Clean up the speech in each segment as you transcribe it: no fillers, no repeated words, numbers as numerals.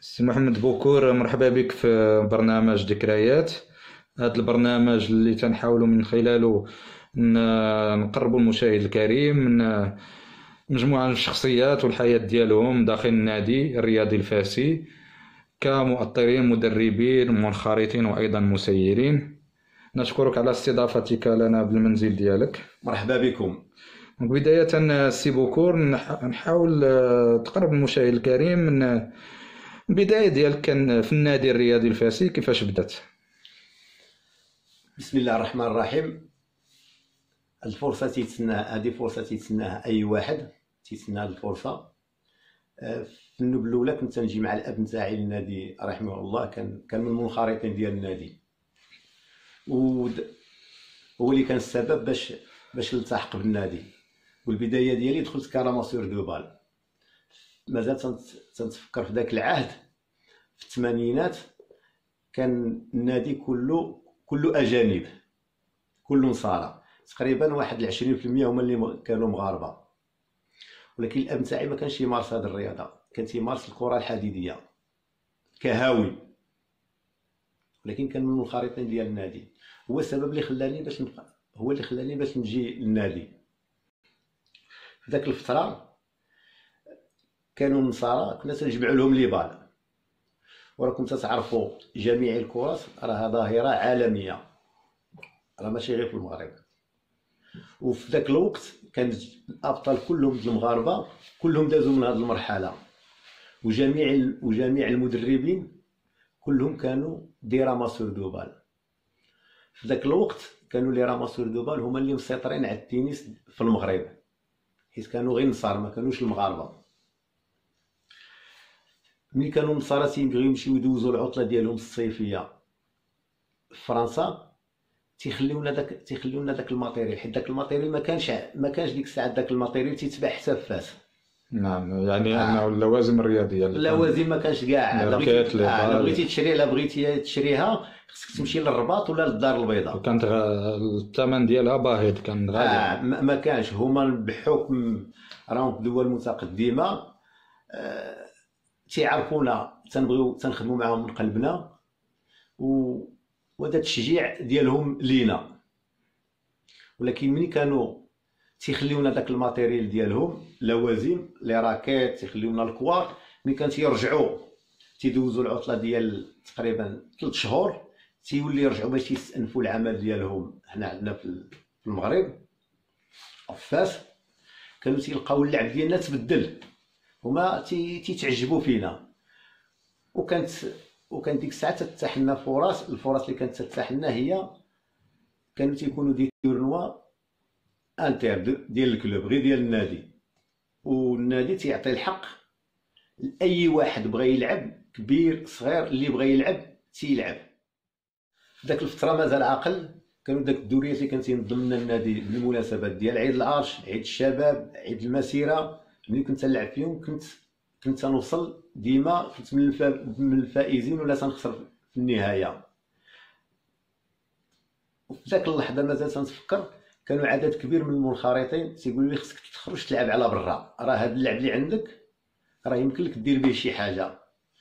سي محمد بوكور، مرحبا بك في برنامج ذكريات. هذا البرنامج اللي تنحاولوا من خلاله نقربوا المشاهد الكريم من مجموعة من الشخصيات والحياة ديالهم داخل النادي الرياضي الفاسي، كمؤطرين، مدربين، منخرطين وأيضا مسيرين. نشكرك على استضافتك لنا بالمنزل ديالك. مرحبا بكم. بداية سي بوكور، نحاول تقرب المشاهد الكريم من البداية ديالك كان في النادي الرياضي الفاسي، كيفاش بدات؟ بسم الله الرحمن الرحيم. الفرصة تيتسناها، هذه فرصة تيتسناها أي واحد تيتسنى هذه الفرصة. في النوبة الأولى كنت نجي مع الأب نتاعي للنادي رحمه الله، كان من المنخرطين ديال النادي، هو اللي كان السبب باش نلتحق بالنادي. والبداية ديالي دخلت كراماسور دو بال. مازال تنتفكر في ذاك العهد في الثمانينات كان النادي كله اجانب، كله نصارى، تقريبا واحد 20% هما اللي كانوا مغاربه. ولكن الاب تاعي ما كانش يمارس هذه الرياضه، كان تيمارس الكره الحديديه كهاوي، ولكن كان من الخريطين ديال النادي. هو السبب اللي خلاني باش نبقى، هو اللي خلاني باش نجي للنادي. في ذاك الفتره كانوا النصارى كنا تنجمعوا لهم لي بال، وراكم تتعرفوا جميع الكرات راها ظاهره عالميه، راه ماشي غير في المغرب. وفي ذاك الوقت كان الابطال كلهم المغاربه، كلهم دازوا من هذه المرحله، وجميع المدربين كلهم كانوا دي راماسور دو بال. في ذاك الوقت كانوا لي راماسور دو بال هما اللي مسيطرين على التنس في المغرب، حيت كانوا غير النصارى ما كانوش المغاربه. ملي كانوا النصارى تيبغيو يمشيو يدوزوا العطله ديالهم الصيفيه في فرنسا، تيخليونا داك الماتيريال، حيت داك الماتيريال ما كانش ديك الساعه داك الماتيريال تيتباع حتى في فاس. نعم، يعني انه اللوازم الرياضيه اللوازم ما كانش كاع. لا بغيتي تشريها خصك تمشي للرباط ولا للدار البيضاء، وكانت الثمن ديالها باهظ، كان غالي. ما كانش، هما بحكم راهم دول متقدمه تيعرفونا، تنبغيو تنخدموا معاهم من قلبنا، وهذا التشجيع ديالهم لينا. ولكن ملي كانوا تيخليونا داك الماتيريال ديالهم، لوازم لي راكيت، تيخليونا الكوار، ملي كان تيرجعوا تيدوزوا العطله ديال تقريبا 3 شهور، تيولي يرجعوا باش يستأنفوا العمل ديالهم هنا عندنا في المغرب في فاس. كانوا تيلقاو اللعب ديالنا تبدل، هما تيتعجبوا فينا. وكانت ديك الساعه تتاح لنا الفرص اللي كانت تتاح لنا هي كانوا تيكونوا دي تورنوا انتر ديال الكلوب، غير ديال النادي، والنادي تيعطي الحق لاي واحد بغى يلعب، كبير صغير، اللي بغى يلعب تيلعب. داك الفتره مازال عاقل، كانوا داك الدوريات اللي كان تينظم لنا النادي بالمناسبات ديال عيد العرش، عيد الشباب، عيد المسيره. ملي كنت نلعب فيهم كنت تنوصل ديما، كنت من الفائزين ولا تنخسر في النهايه. وفي ذاك اللحظه مازال تنتفكر كانوا عدد كبير من المنخرطين تيقولوا لي خصك تخرج تلعب على برا، راه هذا اللعب اللي عندك راه يمكن لك دير به شي حاجه.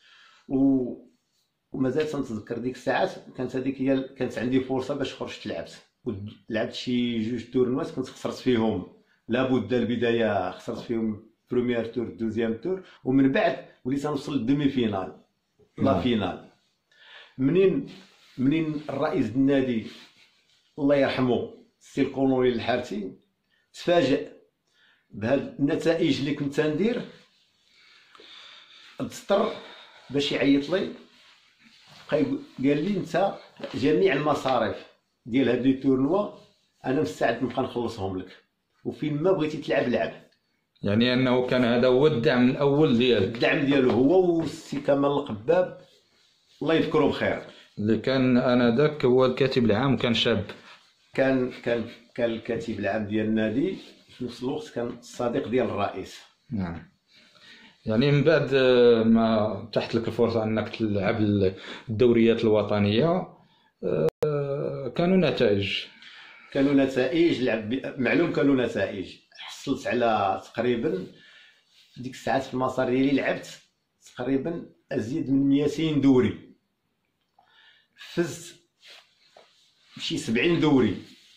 ومازال تنتذكر ديك الساعات كانت هذيك هي كانت عندي فرصه باش خرجت لعبت شي 2 تورنوات كنت خسرت فيهم، لابد البدايه خسرت فيهم بروميير تور، دوزيام تور، ومن بعد وليت نوصل للدومي فينال، لا فينال. منين الرئيس النادي الله يرحمه السي القنوري الحارثي تفاجأ بهاد النتائج اللي كنت ندير، اضطر باش يعيط لي، قال لي انت جميع المصاريف ديال هاد لي تورنوا انا مستعد نبقى نخلصهم لك، وفين ما بغيتي تلعب لعب. يعني انه كان هذا هو الدعم الاول ديالك؟ الدعم ديالو هو والسي كمال القباب الله يذكره بخير، اللي كان انذاك هو الكاتب العام، كان شاب، كان الكاتب العام ديال النادي، في نفس الوقت كان الصديق ديال الرئيس. نعم. يعني من بعد ما تحت لك الفرصه انك تلعب الدوريات الوطنيه، كانوا نتائج لعب معلوم، كانوا نتائج. حصلت على تقريبا ديك الساعات في المسار ديالي لعبت تقريبا ازيد من 200 دوري، فزت بشي 70 دوري.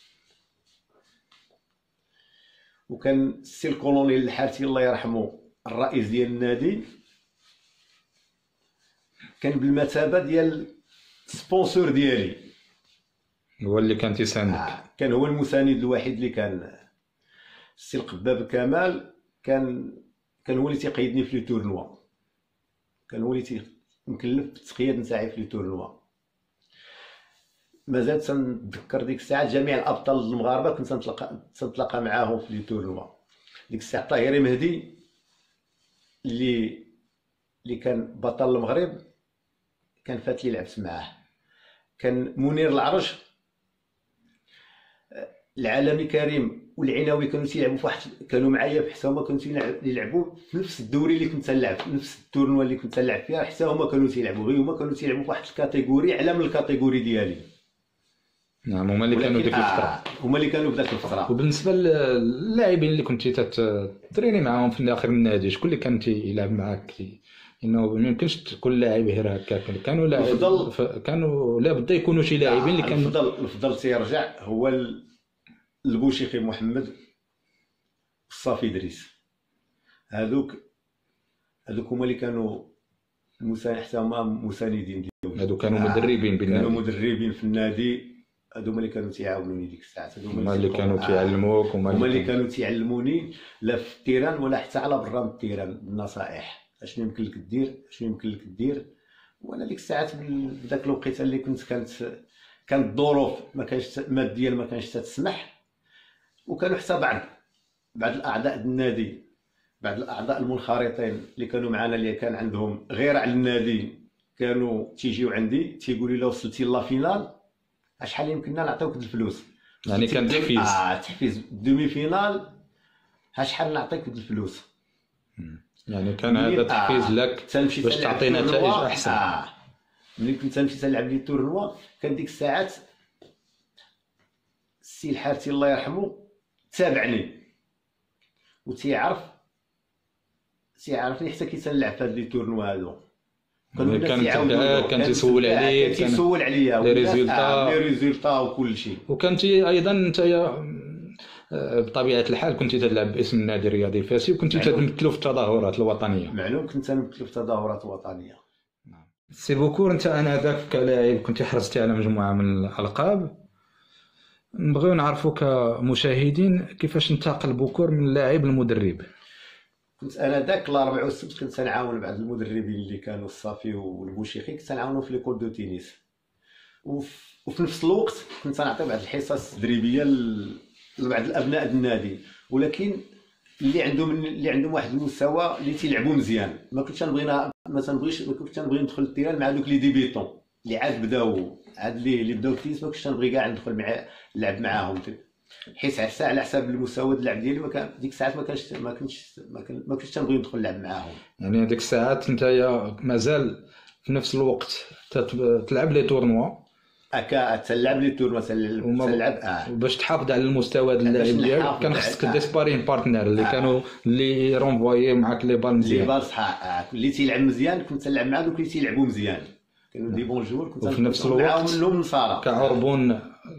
وكان السي الكولونيل الحارثي الله يرحمه الرئيس ديال النادي، كان بالمثابه ديال سبونسور ديالي، هو اللي كان تيساندك. كان هو المساند الوحيد اللي كان. السي القباب كمال كان هو اللي تيقيدني في لي تورنوا، كان هو اللي مكلف بالتقييد نتاعي في لي تورنوا. مازال تنتذكر ديك الساعه جميع الابطال المغاربه كنت تنتلاقى معاهم في لي تورنوا. ديك الساعه طاهري مهدي اللي كان بطل المغرب كان فات لي لعبت معاه، كان منير العرج، العالمي كريم والعناوي كانوا تيلعبوا في واحد، كانوا معايا في حتى هما كانوا يلعبوا في نفس الدوري اللي كنت نلعب، في نفس التورنوا اللي كنت نلعب فيها، حتى هما كانوا تيلعبوا، غير هما كانوا تيلعبوا في واحد الكاتيجوري اعلى من الكاتيجوري ديالي. نعم، هما اللي كانوا ديك الفتره. هما اللي كانوا في ذاك الفتره. وبالنسبه للاعبين اللي كنتي تتريني معاهم في داخل النادي، شكون اللي كان تيلعب معاك؟ انه ما يمكنش تكون لاعب غير هكا، كانوا كانوا لا بد يكونوا شي لاعبين اللي كانوا الفضل تيرجع هو البوشيخي محمد والصافي ادريس. هذوك هما اللي كانوا حتى هما مساندين ديالهم. هذوك كانوا مدربين بالنادي، كانوا مدربين في النادي، هذوما اللي كانوا تيعاونوني ديك الساعات، هما اللي كانوا تيعلموك، هما اللي كانوا تيعلموني لا في التيران ولا حتى على برا من التيران، بالنصائح اشنو يمكن لك دير اشنو يمكن لك دير. وانا ديك الساعات بداك الوقيته اللي كانت الظروف ما كانش ماديا ما كانش تسمح، وكانوا حتى بعض الاعضاء النادي، بعض الاعضاء المنخرطين اللي كانوا معنا اللي كان عندهم غير على النادي، كانوا تيجيو عندي تيقولوا لي وصلتي لا فينال شحال يمكننا نعطيوك الفلوس. يعني كان تحفيز تحفيز دومي فينال شحال نعطيك الفلوس. يعني كان هذا تحفيز لك باش تعطي نتائج احسن. ملي كنت نمشي تلعب لي تورنوا كان ديك الساعات السي الحارثي الله يرحمه تابعني وتيعرفني حتى كي تنلعب في هاد لي تورنوا هادو، كان تيسول عليك، تيسول عليا لي ريزولطا وكل شيء. وكنت ايضا انت بطبيعه الحال كنت تلعب باسم النادي الرياضي الفاسي، وكنت تمثلو في التظاهرات الوطنيه. معلوم كنت نمثلو في التظاهرات الوطنيه. سي بوكور، انت انذاك كلاعب كنت حرصتي على مجموعه من الالقاب، نبغيو نعرفوا كمشاهدين كيفاش انتقل بوكور من لاعب لمدرب. كنت انا ذاك الاربع والسبت كنت نعاون بعض المدربين اللي كانوا الصافي والبوشيخي، كنت نعاونهم في ليكول دو تينيس، وفي نفس الوقت كنت نعطي بعض الحصص تدريبيه لبعض الابناء النادي، ولكن اللي عندهم واحد المستوى اللي تيلعبوا مزيان. ما كنتش نبغي ندخل التيران مع دوك لي ديبيتون اللي عاد بداو اللي بداو التينيس، ما كنتش نبغي كاع ندخل نلعب معاهم، حيت عسى على حساب المستوى اللعب ديالي. ما كان ديك الساعات ما كنتش تنبغي ندخل نلعب معاهم. يعني هذيك الساعات انت مازال في نفس الوقت تلعب لي تورنوا، تلعب لي تورنوا تلعب باش تحافظ على المستوى اللاعب ديالك. كان خصك دي سبارين بارتنر اللي كانوا اللي رونفويي معاك لي بال مزيان، لي بال صح. اللي تيلعب مزيان كنت تلعب مع دوك اللي تيلعبوا مزيان، كانوا دي بون جور كنت في نفس الوقت معاهم نصارى كعربون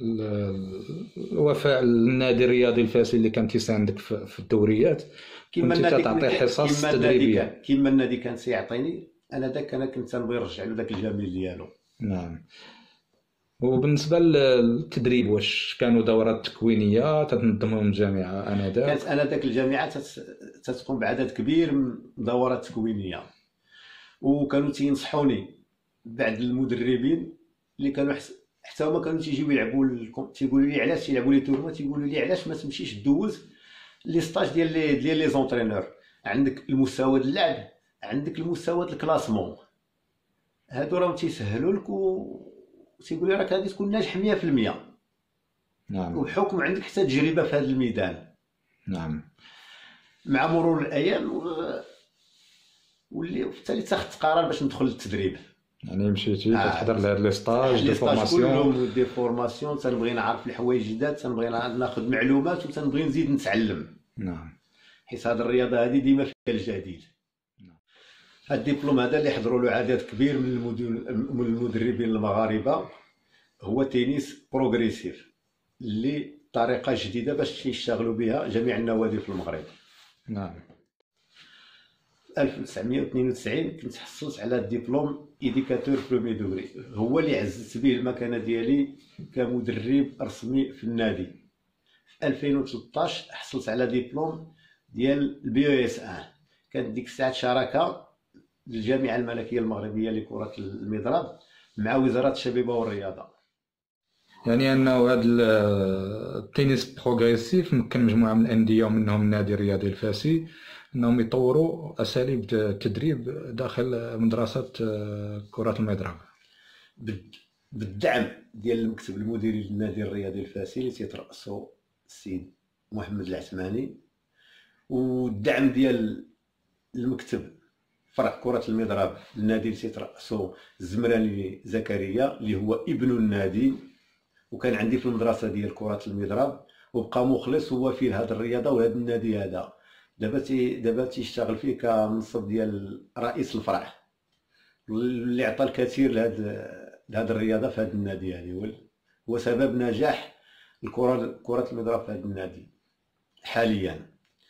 الوفاء النادي الرياضي الفاسي اللي كان تيساندك في الدوريات، كنت تعطي حصص تدريبيه كيما النادي كان سيعطيني انا كنت نبغي نرجع له داك الجميل ديالو. نعم. وبالنسبه للتدريب، واش كانوا دورات تكوينيه تتنظمهم الجامعه انذاك؟ كانت انذاك الجامعه تتقوم بعدد كبير من دورات تكوينيه، وكانوا تينصحوني بعض المدربين اللي كانوا حتى هما كانوا تيجيو يلعبوا تيقولوا لي علاش تيلعبوا لي تورنوا، تيقولوا لي علاش ما تمشيش دوز لي ستاج ديال لي زونترينور، عندك المستوى د اللعب، عندك المستوى د الكلاسمون، هادو راهم تيسهلوا لك وتيقول لي راك غادي تكون ناجح 100%. نعم. وبحكم عندك حتى تجربه في هذا الميدان. نعم. مع مرور الايام واللي حتى اتخذت قرار باش ندخل للتدريب. يعني مشيتي تحضر لهاد لي ستاج دو فورماسيون كلهم دي فورماسيون، تنبغي نعرف الحوايج جداد، تنبغي ناخذ معلومات وتنبغي نزيد نتعلم. نعم. حيت هاد الرياضه هذه ديما فيها الجديد. هاد الدبلوم هذا اللي حضروا له عدد كبير من المدربين المغاربه، هو تنس بروغريسيف، اللي طريقه جديده باش يشتغلوا بها جميع النوادي في المغرب. نعم. 1992 كنت حصلت على الدبلوم ايديكاتور برومي دوغري، هو اللي عززت به المكانه ديالي كمدرب رسمي في النادي. في 2013 حصلت على دبلوم ديال البي او اس ان، كانت ديك الساعه شراكه للجامعه الملكيه المغربيه لكره المضرب مع وزاره الشباب والرياضه. يعني انه هذا التنس بروغريسيف مكن مجموعه من الانديه ومنهم النادي الرياضي الفاسي انهم يطوروا اساليب التدريب داخل مدرسه كره المضرب بالدعم ديال المكتب المديري للنادي الرياضي الفاسي اللي تيترأسو السيد محمد العثماني، والدعم ديال المكتب فرع كرة المضرب للنادي اللي تيترأسو الزمراني زكريا اللي هو ابن النادي، وكان عندي في المدرسة ديال كرة المضرب وبقى مخلص ووفي لهاد الرياضة وهذا النادي هذا. دابا تيشتغل فيه كمنصب ديال رئيس الفرع، اللي عطى الكثير لهاد الرياضة في هذا النادي هذه، هو سبب نجاح كرة المضرب في هذا النادي حاليا.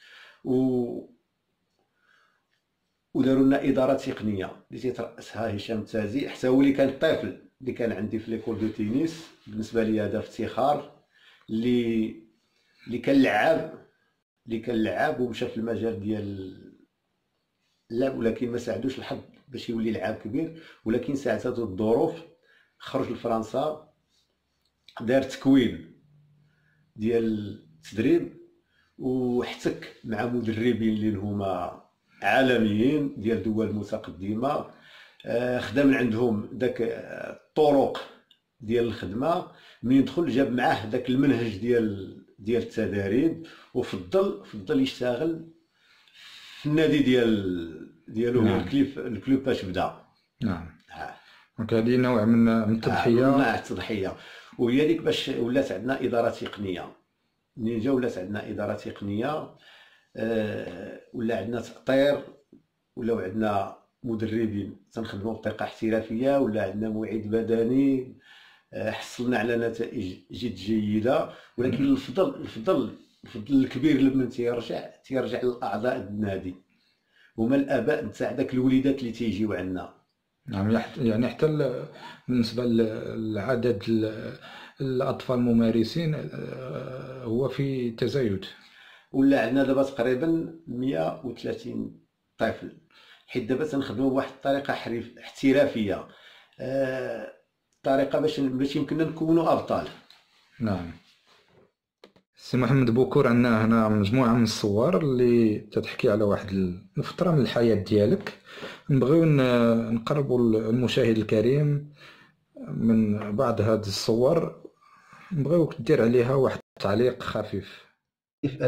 وداروا لنا اداره تقنيه اللي تيترأسها هشام التازي، حتى هو اللي كان الطفل اللي كان عندي في ليكول دو تينيس. بالنسبه لي هذا افتخار، اللي كان لعاب ومشى في المجال ديال اللعب، ولكن ما ساعدوش الحظ باش يولي لعاب كبير، ولكن ساعدته الظروف، خرج لفرنسا دار تكوين ديال التدريب واحتك مع مدربين اللي هما عالميين ديال دول متقدمه، خدم عندهم داك الطرق ديال الخدمه. من يدخل جاب معاه داك المنهج ديال التدريب، وفضل يشتغل في النادي ديالو. نعم. الكلوب باش بدا. نعم. دونك هذه نوع من التضحيه. مع التضحيه، وهي ديك باش ولات عندنا اداره تقنيه. منين جا ولات عندنا اداره تقنيه، ولا عندنا تأطير، ولاو عندنا مدربين تنخدموا بطريقه احترافيه، ولا عندنا معيد بدني، حصلنا على نتائج جد جيده. ولكن الفضل الكبير لمن تيرجع للاعضاء النادي، هما الاباء نتاع داك الوليدات اللي تيجيو عندنا. نعم. يعني حتى بالنسبه لعدد الاطفال الممارسين هو في تزايد، ولا عندنا دابا تقريبا 130 طفل، حيت دابا تنخدموا بواحد الطريقه احترافيه، طريقه باش يمكننا نكونوا ابطال. نعم. سي محمد بوكور، عندنا هنا مجموعه من الصور اللي تتحكي على واحد الفتره من الحياه ديالك، نبغيو نقربوا المشاهد الكريم من بعض هذه الصور، نبغيوك دير عليها واحد التعليق خفيف. في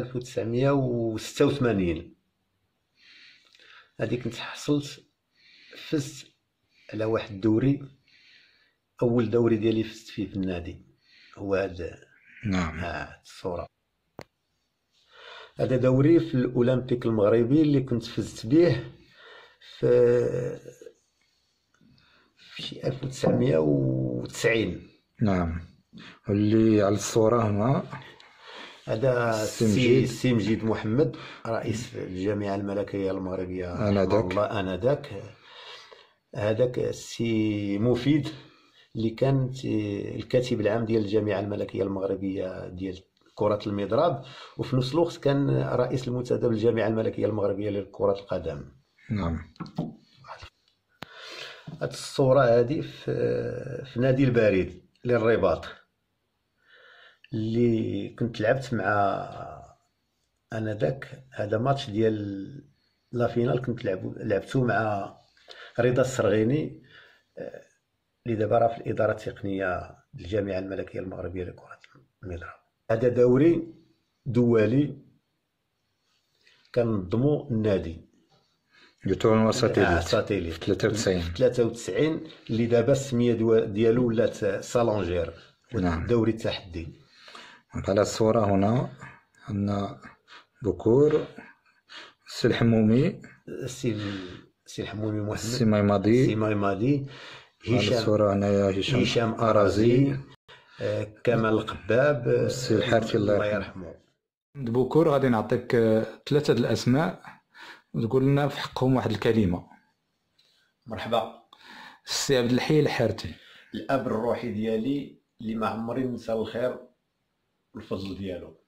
1986 هذه كنت حصلت، فزت على واحد الدوري، اول دوري ديالي فزت فيه في النادي، هو هذا. نعم. الصورة هذا دوري في الأولمبيك المغربي اللي كنت فزت به في شي 1990. نعم. واللي على الصورة هنا هذا السي مجيد محمد، رئيس الجامعة الملكية المغربية آنذاك. هذاك السي مفيد اللي كان الكاتب العام ديال الجامعة الملكية المغربية ديال كرة المضرب، وفي نفس الوقت كان رئيس المنتدب للجامعة الملكية المغربية لكرة القدم. نعم. هاد الصورة هذه في نادي البريد للرباط، اللي كنت لعبت مع آنذاك. هذا ماتش ديال لا فينال كنت لعبته مع رضا السرغيني، اللي دابا راه في الإدارة التقنية للجامعة الملكية المغربية لكرة المضرب. هذا دوري دولي كنظمو النادي يوتورنوا ساتيليت في 93 اللي دابا السمية ديالو ولات سالونجير. نعم. دوري التحدي. على الصورة هنا عندنا بكور، السي الحمومي، السي السي الحمومي محمد، السي مايماضي، السي مايماضي، على الصورة هنايا هشام أرازي، كمال القباب، السي الحارثي الله يرحمه. بوكور غادي نعطيك 3 د الأسماء وتقول لنا في حقهم واحد الكلمة. مرحبا. السي عبد الحي الحارثي، الأب الروحي ديالي اللي ما عمري ننسى الخير والفضل ديالو.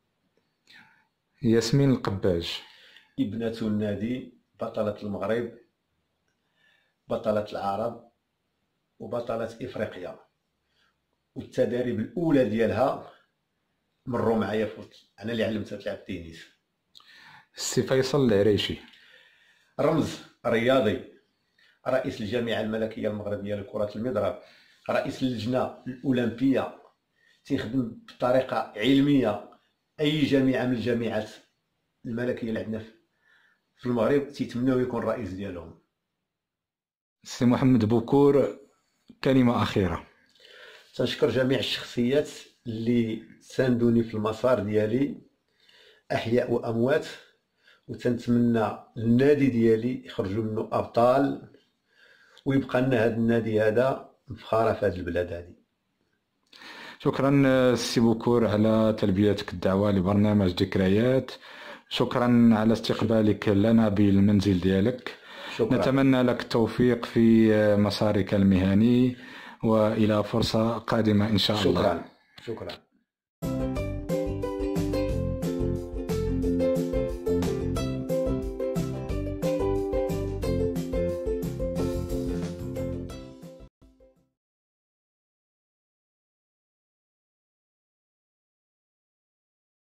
ياسمين القباج، ابنة النادي، بطلة المغرب، بطلة العرب، وبطلة إفريقيا، والتدريب الأولى ديالها مروا معايا أنا اللي علمتها تلعب تنس. السي فيصل العريشي، رمز رياضي، رئيس الجامعة الملكية المغربية لكرة المضرب، رئيس اللجنة الأولمبية، تيخدم بطريقة علمية. أي جامعة من الجامعات الملكية اللي عندنا في المغرب تيتمناو يكون الرئيس ديالهم. السي محمد بوكور، كلمة أخيرة. تنشكر جميع الشخصيات اللي ساندوني في المسار ديالي، أحياء وأموات، وتنتمنى النادي ديالي يخرجوا منه أبطال، ويبقى لنا هذا النادي هذا مفخرة في هذه البلاد هذه. شكرا السي بوكور على تلبيتك الدعوة لبرنامج ذكريات. شكرا على استقبالك لنا بالمنزل ديالك. شكرا. نتمنى لك التوفيق في مسارك المهني وإلى فرصة قادمة إن شاء الله. شكرا.